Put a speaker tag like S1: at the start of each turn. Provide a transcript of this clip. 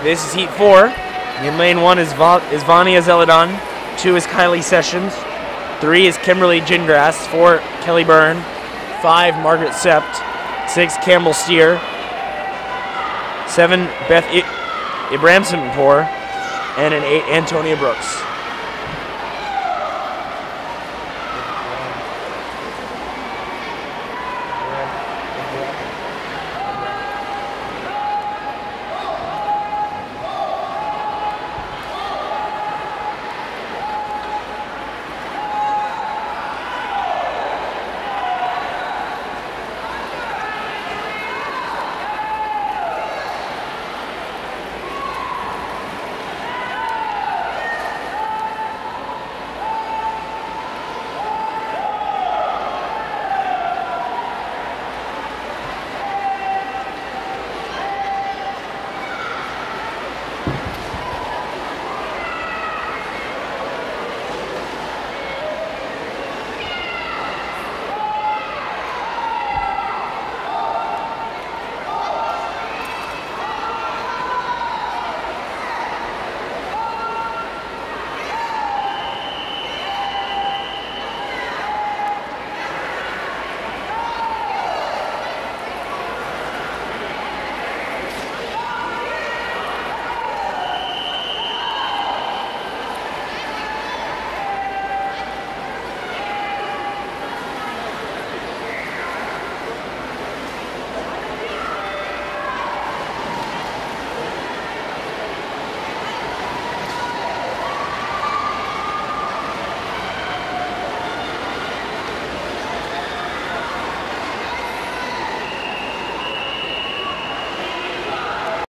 S1: This is heat 4. In lane 1 is Vania Zeladon. 2 is Kylie Sessions. 3 is Kimberly Gingras. 4, Kelly Byrne. 5, Margaret Sept. 6, Campbell Steer. 7, Beth Ibramsonpour. And an 8, Antonia Brooks.